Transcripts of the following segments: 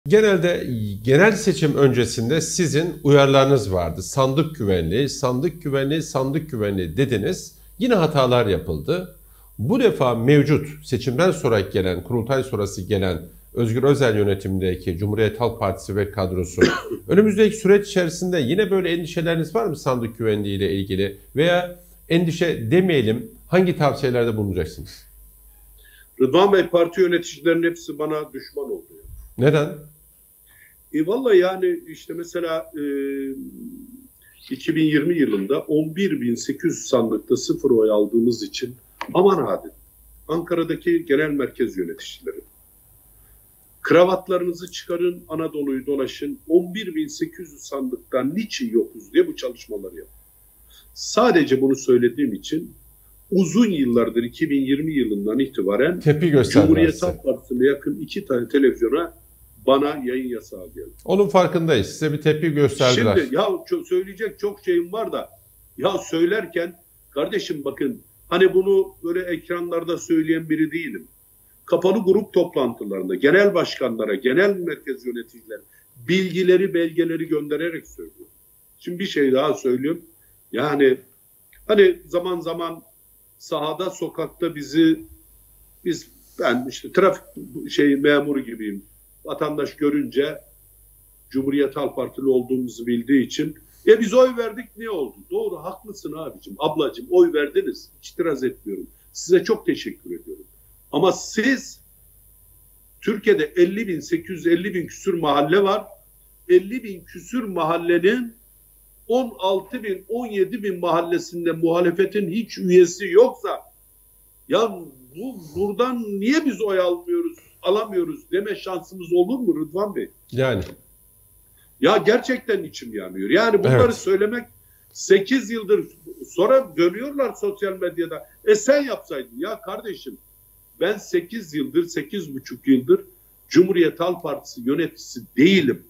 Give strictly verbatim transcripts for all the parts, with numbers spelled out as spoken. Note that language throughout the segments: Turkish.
Genelde genel seçim öncesinde sizin uyarılarınız vardı. Sandık güvenliği, sandık güvenliği, sandık güvenliği dediniz. Yine hatalar yapıldı. Bu defa mevcut seçimden sonra gelen, kurultay sonrası gelen Özgür Özel yönetimindeki Cumhuriyet Halk Partisi ve kadrosu önümüzdeki süreç içerisinde yine böyle endişeleriniz var mı sandık güvenliği ile ilgili? Veya endişe demeyelim, hangi tavsiyelerde bulunacaksınız? Rıdvan Bey, parti yöneticilerinin hepsi bana düşman oldu. Neden? E vallahi yani işte mesela e, iki bin yirmi yılında on bir bin sekiz yüz sandıkta sıfır oy aldığımız için aman hadi Ankara'daki genel merkez yöneticileri kravatlarınızı çıkarın, Anadolu'yu dolaşın, on bir bin sekiz yüz sandıktan niçin yokuz diye bu çalışmaları yapın. Sadece bunu söylediğim için uzun yıllardır iki bin yirmi yılından itibaren Cumhuriyet Halk Partisi'ne yakın iki tane televizyona bana yayın yasağı geldi. Onun farkındayız. Size bir tepki gösterdiler. Şimdi ya çok, söyleyecek çok şeyim var da ya söylerken kardeşim bakın hani bunu böyle ekranlarda söyleyen biri değilim. Kapalı grup toplantılarında genel başkanlara, genel merkez yöneticiler bilgileri, belgeleri göndererek söylüyor. Şimdi bir şey daha söylüyorum. Yani hani zaman zaman sahada, sokakta bizi biz ben işte trafik şey memuru gibiyim. Vatandaş görünce Cumhuriyet Halk Partili olduğumuzu bildiği için ya biz oy verdik ne oldu? Doğru, haklısın abicim, ablacım, oy verdiniz. Hiç itiraz etmiyorum. Size çok teşekkür ediyorum. Ama siz Türkiye'de elli bin sekiz yüz elli bin küsür mahalle var. elli bin küsür mahallenin on altı bin on yedi bin mahallesinde muhalefetin hiç üyesi yoksa ya bu buradan niye biz oy almıyoruz, alamıyoruz deme şansımız olur mu Rıdvan Bey? Yani. Ya gerçekten içim yanıyor. Yani bunları evet. söylemek sekiz yıldır sonra dönüyorlar sosyal medyada. E sen yapsaydın ya kardeşim. Ben sekiz yıldır, sekiz buçuk yıldır Cumhuriyet Halk Partisi yöneticisi değilim.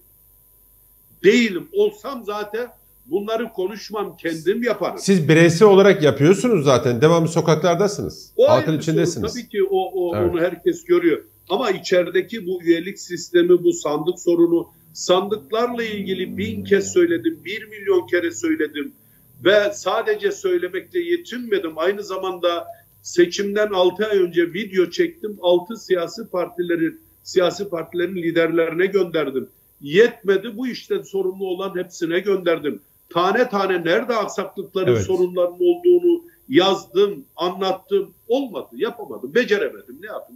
Değilim. Olsam zaten bunları konuşmam, kendim yaparım. Siz bireysel olarak yapıyorsunuz zaten. Devamlı sokaklardasınız. O halkın içindesiniz. Tabii ki o, o evet. onu herkes görüyor. Ama içerideki bu üyelik sistemi, bu sandık sorunu, sandıklarla ilgili bin kez söyledim, bir milyon kere söyledim. Ve sadece söylemekle yetinmedim. Aynı zamanda seçimden altı ay önce video çektim. altı siyasi partilerin, siyasi partilerin liderlerine gönderdim. Yetmedi, bu işte sorumlu olan hepsine gönderdim. Tane tane nerede aksaklıkların, evet. sorunların olduğunu yazdım, anlattım. Olmadı, yapamadım, beceremedim. Ne yapayım?